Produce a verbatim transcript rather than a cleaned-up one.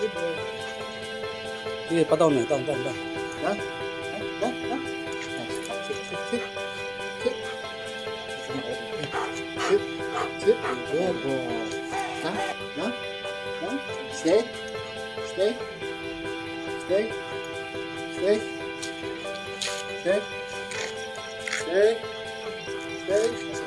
good boy. Sige, patong na. Tong, tong, tong. Huh? Huh? Huh? Huh? Sit, sit, sit. Sit. Sit. Sit. Good boy. Huh? Huh? Huh? Stay. Stay. Stay. Stay. Stay. Stay. Stay.